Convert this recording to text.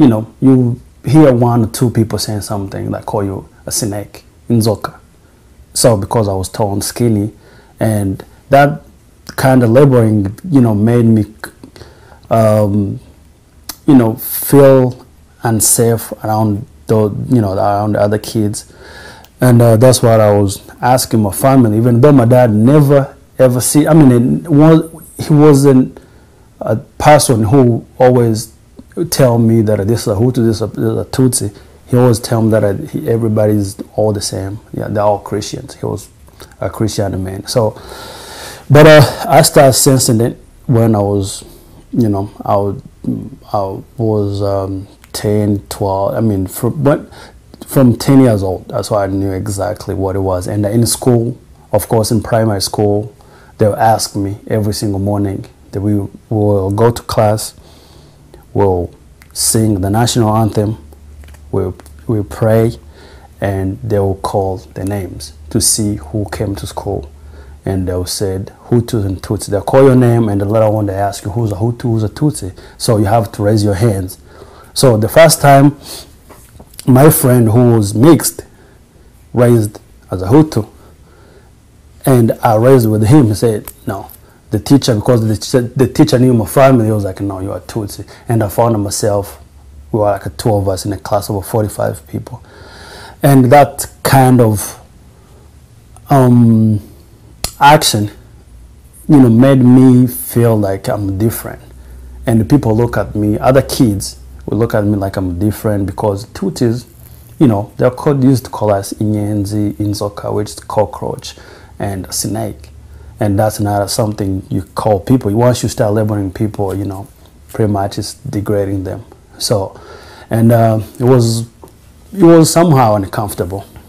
you know, you hear one or two people saying something that call you a snake, inzoka. So because I was tall and skinny, and that kind of labeling, you know, made me, you know, feel unsafe around the, you know, around the other kids. And that's what I was asking my family, even though my dad never ever see, I mean, he wasn't a person who always tell me that this is a Hutu, this is a Tutsi. He always tell me that everybody's all the same. Yeah, they're all Christians. He was a Christian man. So, but I started sensing it when I was, you know, I was 10, 12. I mean, from 10 years old. That's why I knew exactly what it was. And in school, of course, in primary school, they'll ask me every single morning that we will go to class, we'll sing the national anthem, we'll pray, and they will call the names to see who came to school. And they'll say Hutus and Tutsi. They'll call your name, and the later on they ask you who's a Hutu, who's a Tutsi. So you have to raise your hands. So the first time, my friend who was mixed raised as a Hutu, and I raised with him. He said no. The teacher, because the teacher knew my family, he was like, no, you are Tutsi. And I found myself, we were like 2 of us in a class of 45 people. And that kind of action, you know, made me feel like I'm different. And the people look at me, other kids will look at me like I'm different, because Tutsis, you know, they're used to call us Inyenzi, Inzoka, which is cockroach, and snake. And that's not something you call people. Once you start labeling people, you know, pretty much it's degrading them. So, and it was somehow uncomfortable.